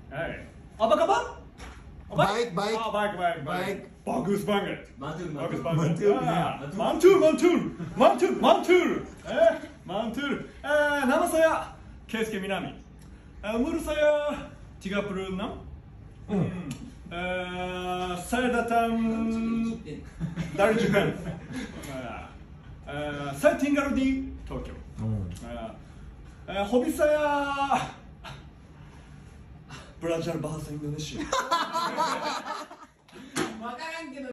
Apa kabar? Baik, baik. Ah, baik, baik, baik. Bagus banget. Mantul, Bagus mantul. banget. Mantul, Ah, mantul, mantul, mantul, mantul. Mantul. Nama saya Keisuke Minami. Umur saya 36. Saya datang dari Jepang. Saya tinggal di Tokyo. Hobi saya belajar bahasa Indonesia. Makanan gitu.